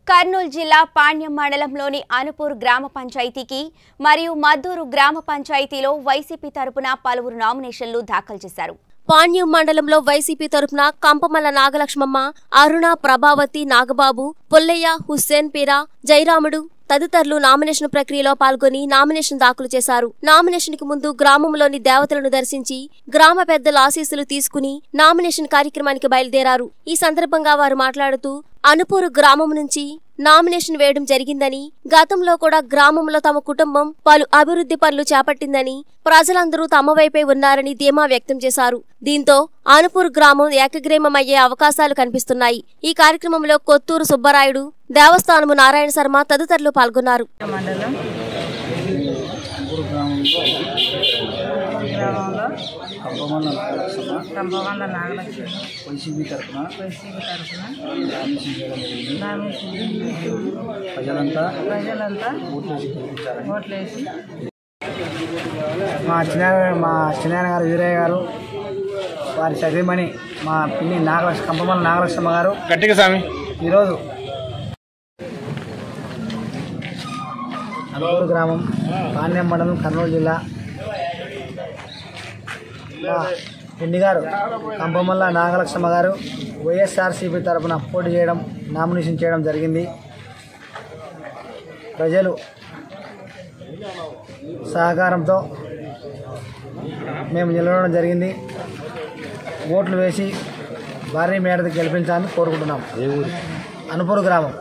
కర్నూలు జిల్లా పాణ్యం మండలంలోని అనుపూర్ గ్రామ పంచాయతీకి మరియు మద్దూరు గ్రామ పంచాయతీలో వైసీపీ తరపున పలువురు నామినేషన్లు దాఖలు చేశారు. పాణ్యం మండలంలో వైసీపీ తరపున కంపమల్ల నాగలక్ష్మమ్మ, అరుణ, ప్రభావతి, నాగబాబు, పుల్లయ్య, హుస్సేన్ పీరా, జయరాముడు తదితరులు నామినేషన్ ప్రక్రియలో పాల్గొని నామినేషన్ దాఖలు చేశారు. నామినేషన్ కి ముందు గ్రామంలోని దేవతలను దర్శించి గ్రామ పెద్దల ఆశీస్సులు తీసుకుని నామినేషన్ కార్యక్రమానికి బయలుదేరారు. ఈ సందర్భంగా వారు మాట్లాడుతూ అనుపూరు గ్రామం నుంచి నామినేషన్ వేయడం జరిగిందని, గతంలో కూడా గ్రామంలో తమ కుటుంబం పలు అభివృద్ధి పనులు చేపట్టిందని, ప్రజలందరూ తమ వైపే ఉన్నారని ధీమా వ్యక్తం చేశారు. దీంతో అనుపూర్ గ్రామం ఏకగ్రీవమయ్యే అవకాశాలు కనిపిస్తున్నాయి. ఈ కార్యక్రమంలో కొత్తూరు సుబ్బరాయుడు, దేవస్థానము నారాయణ శర్మ తదితరులు పాల్గొన్నారు. కంపమల్ల నాగలక్ష్మి వైసీపీ తరఫున ప్రజలంతా ఓట్లేసి మా చిన్నాయన గారు వీరయ్య గారు, వారి సతీమణి మా పిన్ని కంపమల్ల నాగలక్ష్మ గారు గట్టిగా స్వామి ఈరోజు అనుపూరు గ్రామం, పాణ్యం మండలం, కర్నూలు జిల్లా పిన్ని గారు కంపమల్ల నాగలక్ష్మ గారు వైఎస్ఆర్సీపీ తరఫున పోటీ చేయడం, నామినేషన్ చేయడం జరిగింది. ప్రజలు సహకారంతో మేము నిలవడం జరిగింది. ఓట్లు వేసి భారీ మేరకు గెలిపించాలని కోరుకుంటున్నాం. అనుపూరు గ్రామం.